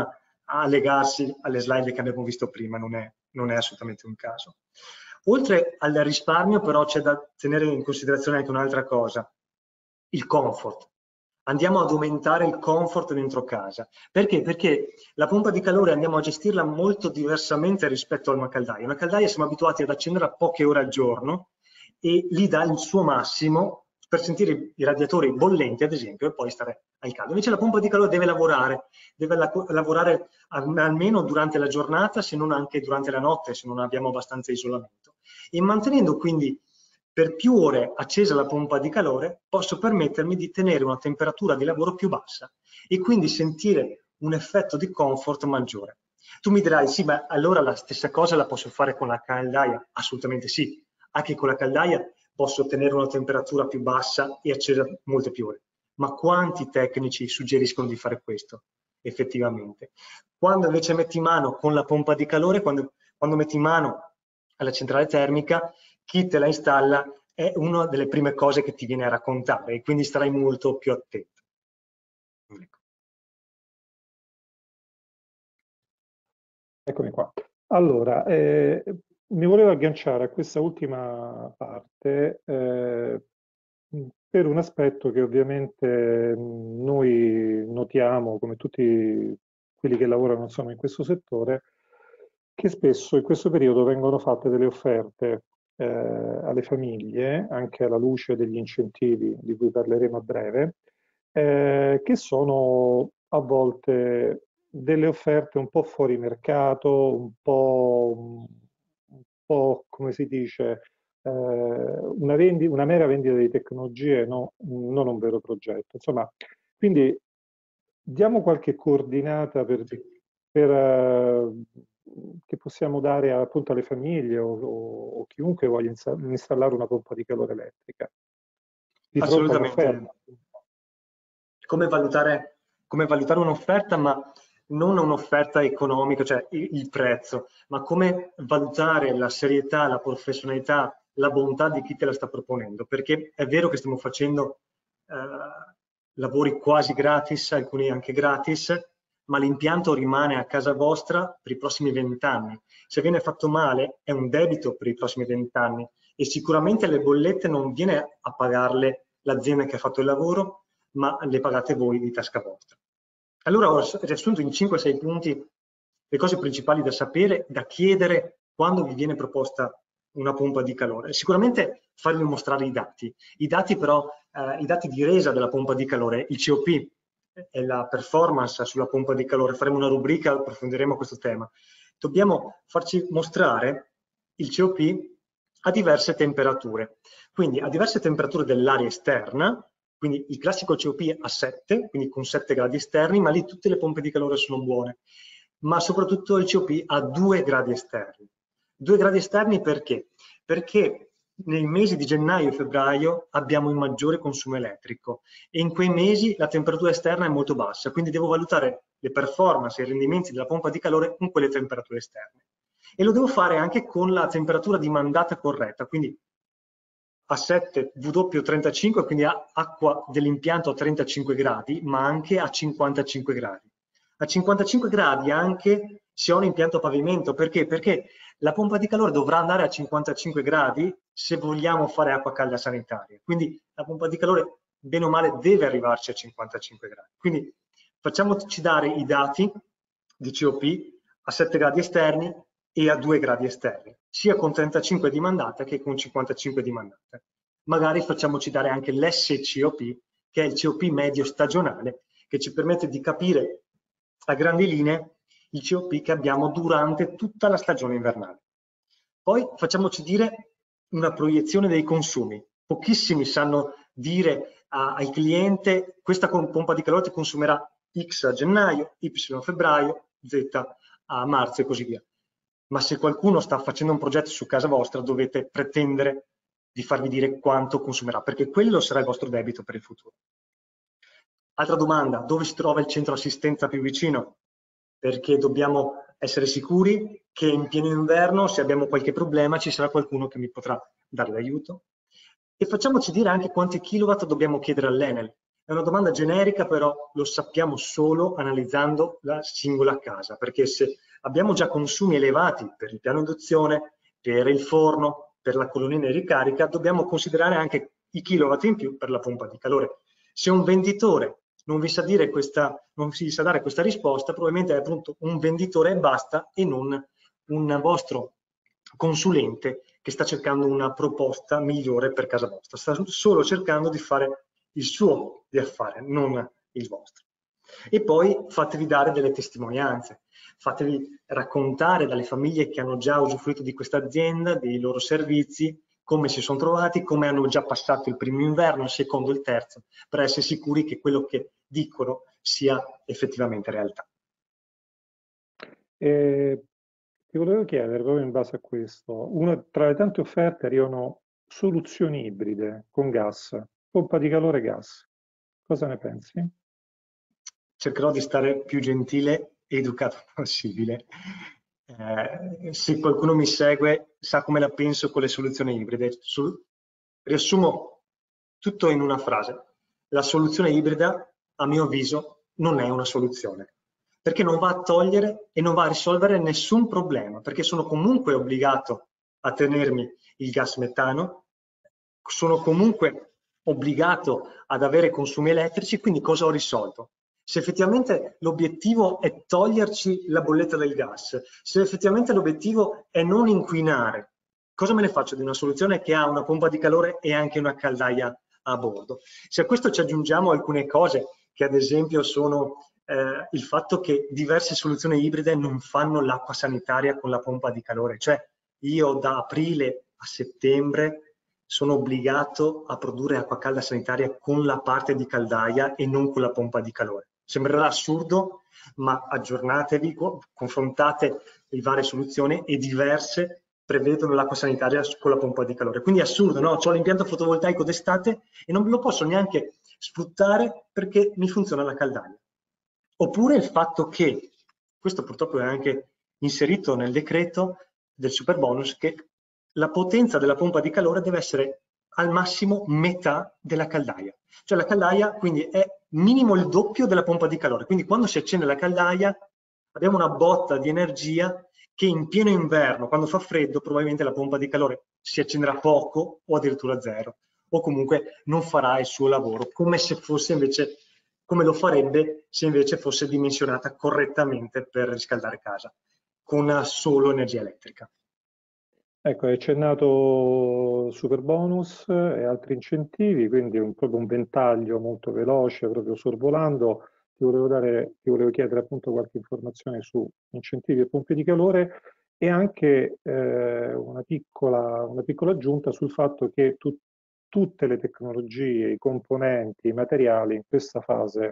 a legarsi alle slide che abbiamo visto prima, non è, non è assolutamente un caso. Oltre al risparmio però c'è da tenere in considerazione anche un'altra cosa, il comfort. Andiamo ad aumentare il comfort dentro casa. Perché? Perché la pompa di calore andiamo a gestirla molto diversamente rispetto a una caldaia. Una caldaia siamo abituati ad accenderla poche ore al giorno e lì dà il suo massimo per sentire i radiatori bollenti, ad esempio, e poi stare al caldo. Invece la pompa di calore deve lavorare, deve la lavorare almeno durante la giornata, se non anche durante la notte, se non abbiamo abbastanza isolamento. E mantenendo quindi per più ore accesa la pompa di calore, posso permettermi di tenere una temperatura di lavoro più bassa e quindi sentire un effetto di comfort maggiore. Tu mi dirai, sì, ma allora la stessa cosa la posso fare con la caldaia? Assolutamente sì, anche con la caldaia posso ottenere una temperatura più bassa e accesa molte più ore. Ma quanti tecnici suggeriscono di fare questo effettivamente? Quando invece metti mano con la pompa di calore, quando, quando metti mano alla centrale termica, chi te la installa è una delle prime cose che ti viene a raccontare e quindi starai molto più attento. Eccomi qua. Allora, eh, mi volevo agganciare a questa ultima parte eh, per un aspetto che ovviamente noi notiamo, come tutti quelli che lavorano insomma, in questo settore, che spesso in questo periodo vengono fatte delle offerte eh, alle famiglie, anche alla luce degli incentivi di cui parleremo a breve, eh, che sono a volte delle offerte un po' fuori mercato, un po', un po' come si dice, eh, una, vendi, una mera vendita di tecnologie, no, non un vero progetto. Insomma, quindi diamo qualche coordinata per, per, uh, che possiamo dare appunto alle famiglie o, o, o chiunque voglia installare una pompa di calore elettrica di fronte a un'offerta. Come valutare, come valutare un'offerta, ma non un'offerta economica, cioè il, il prezzo, ma come valutare la serietà, la professionalità, la bontà di chi te la sta proponendo, perché è vero che stiamo facendo eh, lavori quasi gratis, alcuni anche gratis, ma l'impianto rimane a casa vostra per i prossimi vent'anni. Se viene fatto male è un debito per i prossimi vent'anni e sicuramente le bollette non viene a pagarle l'azienda che ha fatto il lavoro, ma le pagate voi di tasca vostra. Allora ho riassunto in cinque sei punti le cose principali da sapere, da chiedere quando vi viene proposta una pompa di calore. Sicuramente farvi mostrare i dati. I dati però, eh, i dati di resa della pompa di calore, il C O P e la performance sulla pompa di calore, faremo una rubrica, approfondiremo questo tema. Dobbiamo farci mostrare il C O P a diverse temperature. Quindi a diverse temperature dell'aria esterna, quindi il classico C O P a sette, quindi con sette gradi esterni, ma lì tutte le pompe di calore sono buone. Ma soprattutto il C O P a due gradi esterni. due gradi esterni perché? Perché nei mesi di gennaio e febbraio abbiamo il maggiore consumo elettrico e in quei mesi la temperatura esterna è molto bassa, quindi devo valutare le performance e i rendimenti della pompa di calore con quelle temperature esterne. E lo devo fare anche con la temperatura di mandata corretta, quindi a sette W trentacinque, quindi acqua dell'impianto a trentacinque gradi, ma anche a cinquantacinque gradi. A cinquantacinque gradi anche se ho un impianto a pavimento, perché? Perché la pompa di calore dovrà andare a cinquantacinque gradi se vogliamo fare acqua calda sanitaria. Quindi la pompa di calore, bene o male, deve arrivarci a cinquantacinque gradi. Quindi facciamoci dare i dati di C O P a sette gradi esterni e a due gradi esterni, sia con trentacinque di mandata che con cinquantacinque di mandata. Magari facciamoci dare anche l'S C O P, che è il C O P medio stagionale, che ci permette di capire a grandi linee il C O P che abbiamo durante tutta la stagione invernale. Poi facciamoci dire una proiezione dei consumi. Pochissimi sanno dire a, al cliente questa pompa di calore ti consumerà X a gennaio, Y a febbraio, Z a marzo e così via. Ma se qualcuno sta facendo un progetto su casa vostra dovete pretendere di farvi dire quanto consumerà, perché quello sarà il vostro debito per il futuro. Altra domanda, dove si trova il centro assistenza più vicino? Perché dobbiamo essere sicuri che in pieno inverno, se abbiamo qualche problema, ci sarà qualcuno che mi potrà dare l'aiuto. E facciamoci dire anche quanti kilowatt dobbiamo chiedere all'Enel. È una domanda generica, però lo sappiamo solo analizzando la singola casa, perché se abbiamo già consumi elevati per il piano induzione, per il forno, per la colonnina di ricarica, dobbiamo considerare anche i kilowatt in più per la pompa di calore. Se un venditore non vi sa dire questa, non vi sa dare questa risposta, probabilmente è appunto un venditore e basta, e non un vostro consulente che sta cercando una proposta migliore per casa vostra. Sta solo cercando di fare il suo di affare, non il vostro. E poi fatevi dare delle testimonianze, fatevi raccontare dalle famiglie che hanno già usufruito di questa azienda, dei loro servizi, come si sono trovati, come hanno già passato il primo inverno, il secondo, il terzo, per essere sicuri che quello che dicono sia effettivamente realtà. E ti volevo chiedere, proprio in base a questo, una, tra le tante offerte arrivano soluzioni ibride con gas, pompa di calore gas. Cosa ne pensi? Cercherò di stare più gentile e educato possibile. Eh, se qualcuno mi segue sa come la penso con le soluzioni ibride. Sul, riassumo tutto in una frase. La soluzione ibrida, a mio avviso, non è una soluzione, perché non va a togliere e non va a risolvere nessun problema, perché sono comunque obbligato a tenermi il gas metano, sono comunque obbligato ad avere consumi elettrici, quindi cosa ho risolto? Se effettivamente l'obiettivo è toglierci la bolletta del gas, se effettivamente l'obiettivo è non inquinare, cosa me ne faccio di una soluzione che ha una pompa di calore e anche una caldaia a bordo? Se a questo ci aggiungiamo alcune cose, che ad esempio sono eh, il fatto che diverse soluzioni ibride non fanno l'acqua sanitaria con la pompa di calore, cioè io da aprile a settembre sono obbligato a produrre acqua calda sanitaria con la parte di caldaia e non con la pompa di calore. Sembrerà assurdo, ma aggiornatevi, confrontate le varie soluzioni e diverse prevedono l'acqua sanitaria con la pompa di calore. Quindi è assurdo, no? Ho l'impianto fotovoltaico d'estate e non lo posso neanche sfruttare perché mi funziona la caldaia. Oppure il fatto che, questo purtroppo è anche inserito nel decreto del superbonus, che la potenza della pompa di calore deve essere al massimo metà della caldaia. Cioè la caldaia quindi è minimo il doppio della pompa di calore. Quindi quando si accende la caldaia abbiamo una botta di energia che in pieno inverno, quando fa freddo, probabilmente la pompa di calore si accenderà poco o addirittura zero, o comunque non farà il suo lavoro, come se fosse invece, come lo farebbe se invece fosse dimensionata correttamente per riscaldare casa, con solo energia elettrica. Ecco, hai accennato superbonus e altri incentivi, quindi un, proprio un ventaglio molto veloce, proprio sorvolando. Ti volevo dare, ti volevo chiedere appunto qualche informazione su incentivi e pompe di calore e anche eh, una piccola, una piccola aggiunta sul fatto che tu, tutte le tecnologie, i componenti, i materiali in questa fase,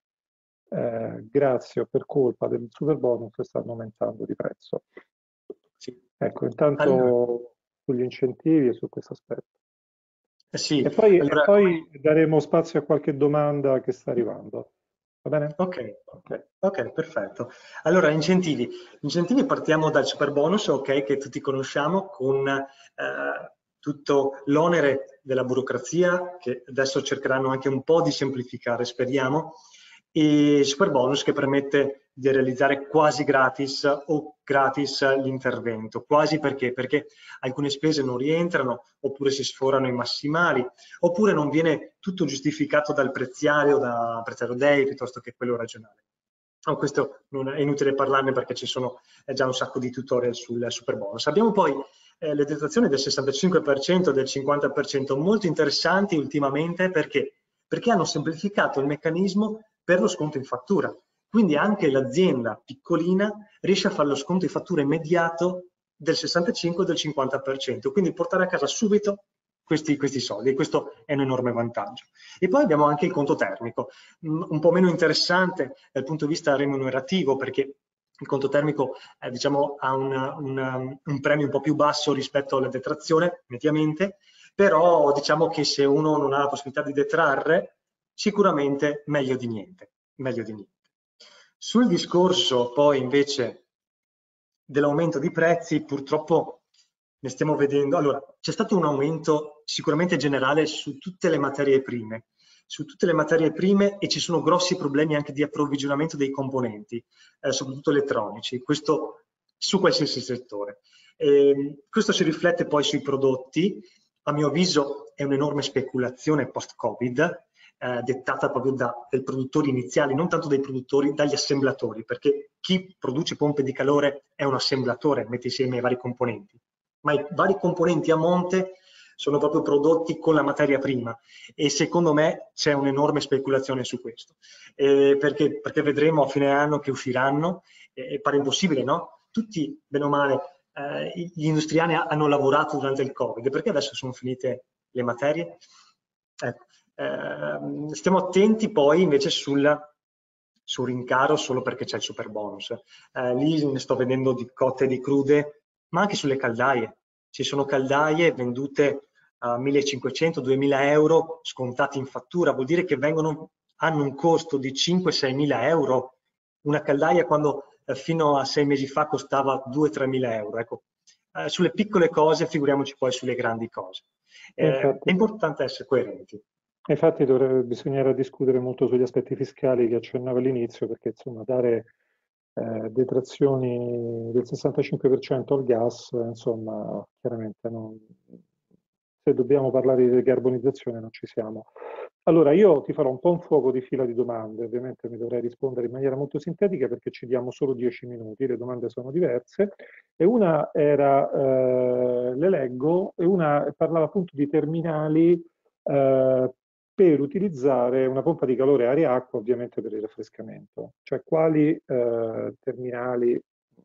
eh, grazie o per colpa del superbonus, stanno aumentando di prezzo. Sì. Ecco, intanto allora, sugli incentivi e su questo aspetto. Eh sì, e, poi, allora... e poi daremo spazio a qualche domanda che sta arrivando. Va bene? Ok, ok, ok, perfetto. Allora, incentivi. Incentivi partiamo dal superbonus, ok, che tutti conosciamo, con eh, tutto l'onere della burocrazia, che adesso cercheranno anche un po' di semplificare, speriamo, e superbonus che permette di realizzare quasi gratis o gratis l'intervento. Quasi perché? Perché alcune spese non rientrano, oppure si sforano i massimali, oppure non viene tutto giustificato dal preziario, da preziario day piuttosto che quello regionale. Oh, questo non è inutile parlarne perché ci sono già un sacco di tutorial sul superbonus. Abbiamo poi eh, le detrazioni del sessantacinque per cento, del cinquanta per cento, molto interessanti ultimamente perché? Perché hanno semplificato il meccanismo per lo sconto in fattura. Quindi anche l'azienda piccolina riesce a fare lo sconto in fattura immediato del sessantacinque e del cinquanta per cento, quindi portare a casa subito questi, questi soldi, e questo è un enorme vantaggio. E poi abbiamo anche il conto termico, un po' meno interessante dal punto di vista remunerativo, perché il conto termico eh, diciamo, ha una, una, un premio un po' più basso rispetto alla detrazione, mediamente, però diciamo che se uno non ha la possibilità di detrarre, sicuramente meglio di niente, meglio di niente. Sul discorso poi invece dell'aumento di prezzi, purtroppo ne stiamo vedendo. Allora, c'è stato un aumento sicuramente generale su tutte le materie prime, su tutte le materie prime e ci sono grossi problemi anche di approvvigionamento dei componenti, eh, soprattutto elettronici, questo su qualsiasi settore. E questo si riflette poi sui prodotti. A mio avviso è un'enorme speculazione post-Covid, eh, dettata proprio da, dai produttori iniziali, non tanto dai produttori, dagli assemblatori, perché chi produce pompe di calore è un assemblatore, mette insieme i vari componenti, ma i vari componenti a monte sono proprio prodotti con la materia prima e secondo me c'è un'enorme speculazione su questo, eh, perché, perché vedremo a fine anno che usciranno, e eh, pare impossibile, no? Tutti, bene o male, eh, gli industriali hanno lavorato durante il Covid, perché adesso sono finite le materie? Ecco, eh, stiamo attenti poi invece sul, sul rincaro solo perché c'è il super bonus. Eh, lì ne sto vedendo di cotte e di crude, ma anche sulle caldaie. Ci sono caldaie vendute a millecinquecento duemila euro scontati in fattura, vuol dire che vengono, hanno un costo di cinque sei mila euro. Una caldaia quando eh, fino a sei mesi fa costava due tre mila euro. Ecco, eh, sulle piccole cose figuriamoci poi sulle grandi cose. Eh, infatti, è importante essere coerenti. infatti dovrebbe, bisognerà discutere molto sugli aspetti fiscali che accennavo all'inizio, perché insomma dare eh, detrazioni del sessantacinque per cento al gas, insomma, chiaramente non, se dobbiamo parlare di decarbonizzazione non ci siamo. Allora, io ti farò un po' un fuoco di fila di domande, ovviamente mi dovrei rispondere in maniera molto sintetica perché ci diamo solo dieci minuti, le domande sono diverse, e una era, eh, le leggo, e una parlava appunto di terminali eh, per utilizzare una pompa di calore aria-acqua, ovviamente per il raffrescamento, cioè quali eh, terminali,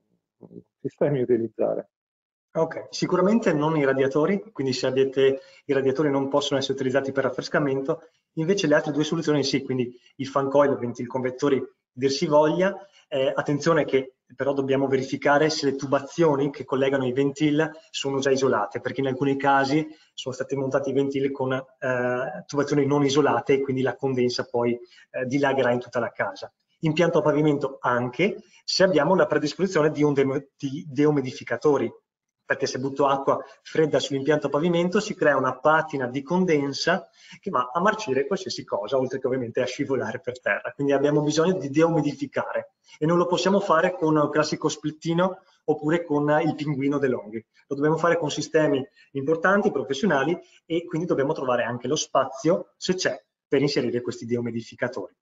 sistemi utilizzare. Ok, sicuramente non i radiatori, quindi se avete i radiatori non possono essere utilizzati per raffrescamento, invece le altre due soluzioni sì, quindi il fan coil, ventil convettori, dir si voglia. Eh, attenzione che però dobbiamo verificare se le tubazioni che collegano i ventil sono già isolate, perché in alcuni casi sono stati montati i ventil con eh, tubazioni non isolate e quindi la condensa poi eh, dilagherà in tutta la casa. Impianto a pavimento anche, se abbiamo la predisposizione di, un de di deumidificatori, perché se butto acqua fredda sull'impianto a pavimento si crea una patina di condensa che va a marcire qualsiasi cosa, oltre che ovviamente a scivolare per terra. Quindi abbiamo bisogno di deumidificare e non lo possiamo fare con un classico splittino oppure con il pinguino DeLonghi. Lo dobbiamo fare con sistemi importanti, professionali, e quindi dobbiamo trovare anche lo spazio, se c'è, per inserire questi deumidificatori.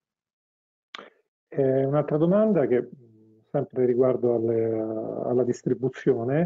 Eh, un'altra domanda che sempre riguardo alle, alla distribuzione,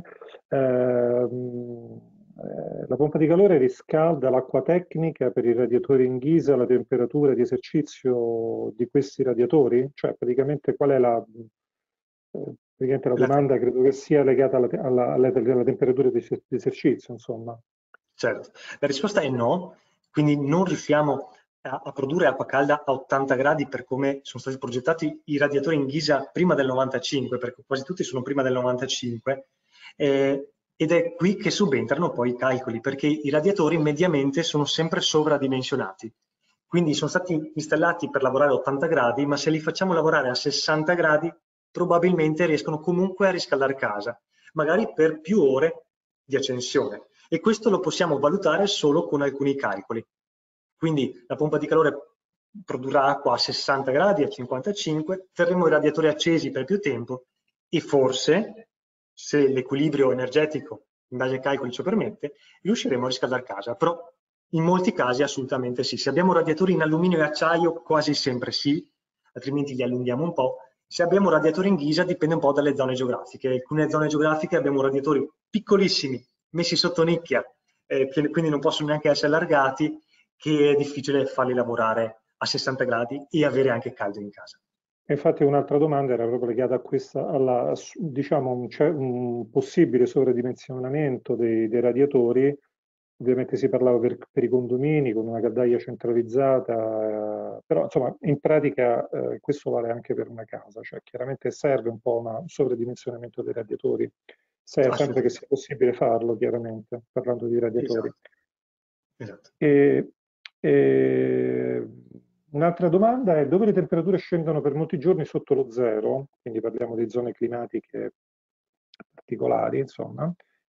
ehm, eh, la pompa di calore riscalda l'acqua tecnica per i radiatori in ghisa alla temperatura di esercizio di questi radiatori? Cioè praticamente qual è la, eh, praticamente la La domanda credo che sia legata alla, alla, alla, alla temperatura di, di esercizio, insomma. Certo, la risposta è no, quindi non riusciamo a, a produrre acqua calda a ottanta gradi per come sono stati progettati i radiatori in ghisa prima del novantacinque, perché quasi tutti sono prima del novantacinque, eh, ed è qui che subentrano poi i calcoli, perché i radiatori mediamente sono sempre sovradimensionati. Quindi sono stati installati per lavorare a ottanta gradi, ma se li facciamo lavorare a sessanta gradi, probabilmente riescono comunque a riscaldare casa, magari per più ore di accensione. E questo lo possiamo valutare solo con alcuni calcoli. Quindi la pompa di calore produrrà acqua a sessanta gradi, a cinquantacinque, terremo i radiatori accesi per più tempo e forse, se l'equilibrio energetico in base ai calcoli ci permette, riusciremo a riscaldare casa. Però in molti casi assolutamente sì. Se abbiamo radiatori in alluminio e acciaio, quasi sempre sì, altrimenti li allunghiamo un po'. Se abbiamo radiatori in ghisa dipende un po' dalle zone geografiche. In alcune zone geografiche abbiamo radiatori piccolissimi, messi sotto nicchia, eh, quindi non possono neanche essere allargati, che è difficile farli lavorare a sessanta gradi e avere anche caldo in casa. Infatti un'altra domanda era proprio legata a questa, alla, diciamo, un, un possibile sovradimensionamento dei, dei radiatori. Ovviamente si parlava per, per i condomini con una caldaia centralizzata, eh, però insomma in pratica eh, questo vale anche per una casa, cioè chiaramente serve un po' una, un sovradimensionamento dei radiatori, se, sempre che sia possibile farlo, chiaramente, parlando di radiatori. Esatto. Esatto. E, e, un'altra domanda è: dove le temperature scendono per molti giorni sotto lo zero, quindi parliamo di zone climatiche particolari, insomma,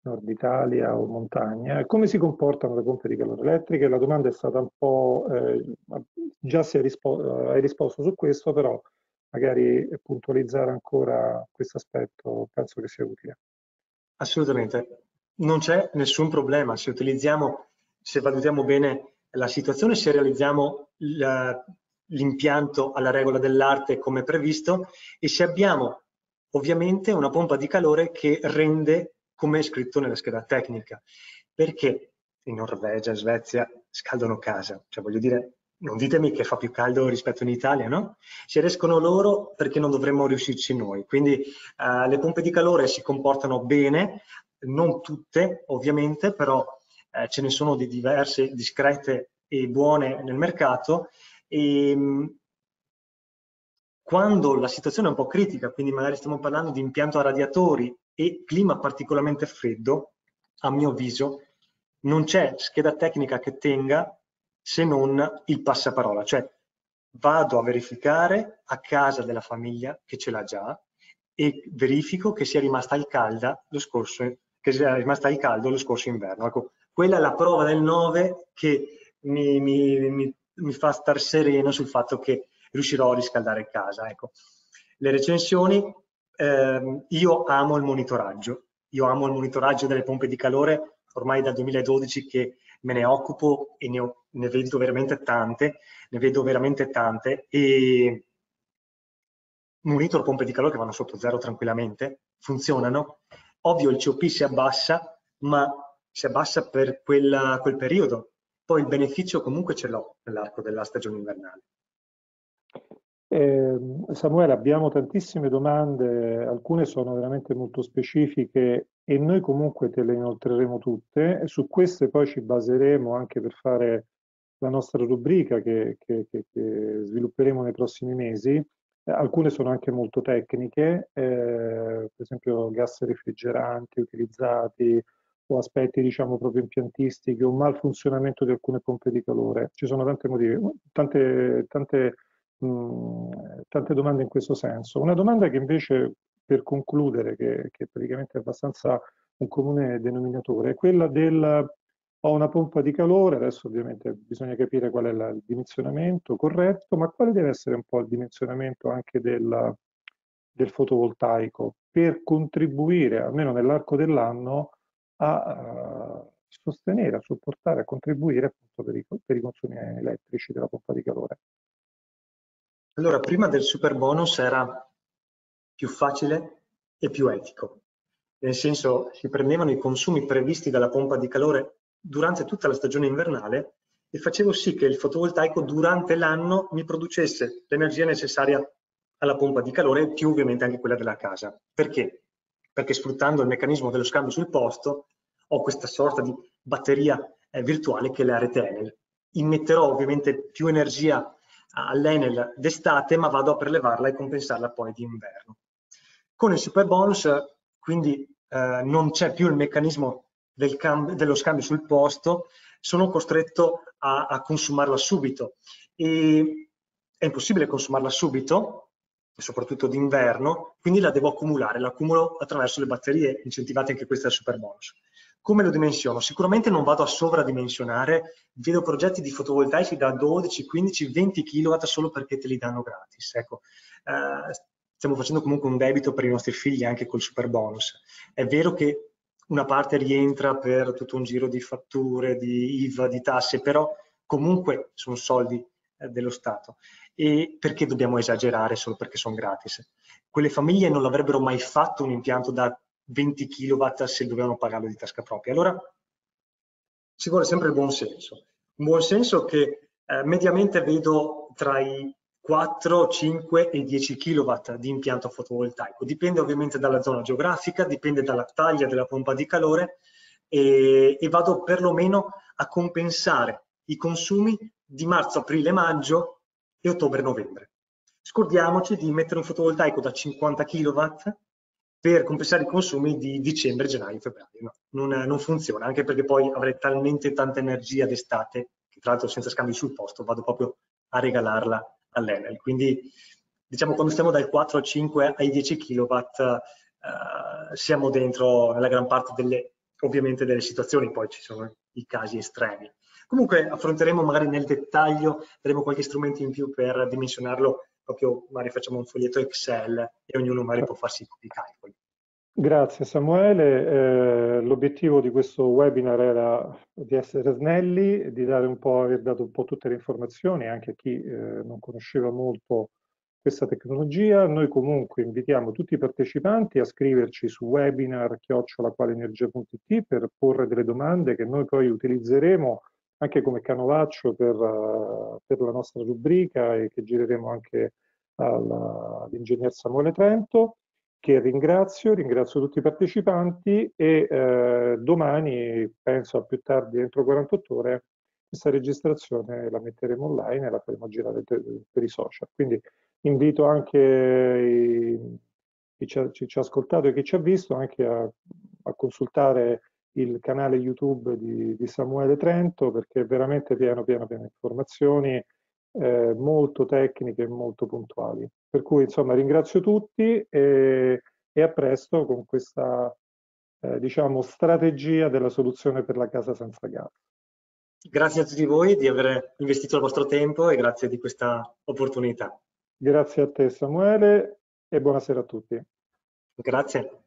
Nord Italia o montagna. Come si comportano le pompe di calore elettriche? La domanda è stata un po', eh, già si è rispo- hai risposto su questo, però magari puntualizzare ancora questo aspetto penso che sia utile. Assolutamente, non c'è nessun problema se utilizziamo, se valutiamo bene la situazione, se realizziamo l'impianto alla regola dell'arte come previsto e se abbiamo ovviamente una pompa di calore che rende come è scritto nella scheda tecnica. Perché in Norvegia e Svezia scaldano casa? Cioè voglio dire, non ditemi che fa più caldo rispetto in Italia, no? Se riescono loro, perché non dovremmo riuscirci noi? Quindi eh, le pompe di calore si comportano bene, non tutte ovviamente, però eh, ce ne sono di diverse, discrete e buone nel mercato. E, mh, quando la situazione è un po' critica, quindi magari stiamo parlando di impianto a radiatori e clima particolarmente freddo, a mio avviso, non c'è scheda tecnica che tenga se non il passaparola, cioè vado a verificare a casa della famiglia che ce l'ha già e verifico che sia rimasta al calda lo scorso, che sia rimasta al caldo lo scorso inverno. Ecco, quella è la prova del nove che mi, mi, mi, mi fa star sereno sul fatto che riuscirò a riscaldare casa. Ecco. Le recensioni, ehm, io amo il monitoraggio, io amo il monitoraggio delle pompe di calore ormai dal duemiladodici che me ne occupo e ne, ho, ne vedo veramente tante, ne vedo veramente tante e monitoro pompe di calore che vanno sotto zero tranquillamente, funzionano. Ovvio il C O P si abbassa, ma si abbassa per quella, quel periodo. Poi il beneficio comunque ce l'ho nell'arco della stagione invernale. Eh, Samuele, abbiamo tantissime domande, alcune sono veramente molto specifiche e noi comunque te le inoltreremo tutte e su queste poi ci baseremo anche per fare la nostra rubrica che, che, che, che svilupperemo nei prossimi mesi. Eh, alcune sono anche molto tecniche, eh, per esempio gas refrigeranti utilizzati o aspetti diciamo proprio impiantistici o malfunzionamento di alcune pompe di calore. Ci sono tanti motivi, tante, tante Mh, tante domande in questo senso. Una domanda che invece, per concludere, che, che praticamente è abbastanza un comune denominatore, è quella del ho una pompa di calore, adesso ovviamente bisogna capire qual è la- il dimensionamento corretto, ma quale deve essere un po' il dimensionamento anche del, del fotovoltaico per contribuire, almeno nell'arco dell'anno, a eh, sostenere, a supportare, a contribuire appunto per i, per i consumi elettrici della pompa di calore. Allora, prima del super bonus era più facile e più etico, nel senso si prendevano i consumi previsti dalla pompa di calore durante tutta la stagione invernale e facevo sì che il fotovoltaico durante l'anno mi producesse l'energia necessaria alla pompa di calore più ovviamente anche quella della casa. Perché? Perché sfruttando il meccanismo dello scambio sul posto ho questa sorta di batteria eh, virtuale che è la rete Enel. Immetterò ovviamente più energia all'Enel d'estate, ma vado a prelevarla e compensarla poi d'inverno. Con il super bonus, quindi eh, non c'è più il meccanismo del dello scambio sul posto, sono costretto a, a consumarla subito. E è impossibile consumarla subito, soprattutto d'inverno, quindi la devo accumulare, l'accumulo attraverso le batterie incentivate anche queste dal super bonus. Come lo dimensiono? Sicuramente non vado a sovradimensionare, vedo progetti di fotovoltaici da dodici, quindici, venti chilowatt solo perché te li danno gratis. Ecco, eh, stiamo facendo comunque un debito per i nostri figli anche col super bonus. È vero che una parte rientra per tutto un giro di fatture, di I V A, di tasse, però comunque sono soldi eh, dello Stato. E perché dobbiamo esagerare solo perché sono gratis? Quelle famiglie non l'avrebbero mai fatto un impianto da venti chilowatt se dovevano pagarlo di tasca propria. Allora ci vuole sempre il buon senso. Un buon senso che eh, mediamente vedo tra i quattro, cinque e dieci chilowatt di impianto fotovoltaico. Dipende ovviamente dalla zona geografica, dipende dalla taglia della pompa di calore e, e vado perlomeno a compensare i consumi di marzo, aprile, maggio e ottobre-novembre. Scordiamoci di mettere un fotovoltaico da cinquanta chilowatt per compensare i consumi di dicembre, gennaio, febbraio. No, non, non funziona, anche perché poi avrei talmente tanta energia d'estate, che tra l'altro senza scambi sul posto vado proprio a regalarla all'Enel. Quindi diciamo quando stiamo dal quattro, cinque ai dieci chilowatt eh, siamo dentro nella gran parte delle ovviamente delle situazioni, poi ci sono i casi estremi. Comunque affronteremo magari nel dettaglio, daremo qualche strumento in più per dimensionarlo, proprio magari facciamo un foglietto Excel e ognuno magari può farsi i propri calcoli. Grazie Samuele, eh, l'obiettivo di questo webinar era di essere snelli, di dare un po', aver dato un po' tutte le informazioni anche a chi eh, non conosceva molto questa tecnologia. Noi comunque invitiamo tutti i partecipanti a scriverci su webinar chiocciola qualenergia punto it per porre delle domande che noi poi utilizzeremo anche come canovaccio per, uh, per la nostra rubrica e che gireremo anche all'ingegner Samuele Trento, che ringrazio, ringrazio tutti i partecipanti e eh, domani, penso a più tardi entro quarantotto ore, questa registrazione la metteremo online e la faremo girare per, per i social. Quindi invito anche i, chi, ci ha, chi ci ha ascoltato e chi ci ha visto anche a, a consultare il canale YouTube di, di Samuele Trento, perché è veramente pieno, pieno, pieno di informazioni eh, molto tecniche e molto puntuali. Per cui, insomma, ringrazio tutti e, e a presto con questa, eh, diciamo, strategia della soluzione per la casa senza gas. Grazie a tutti voi di aver investito il vostro tempo e grazie di questa opportunità. Grazie a te Samuele e buonasera a tutti. Grazie.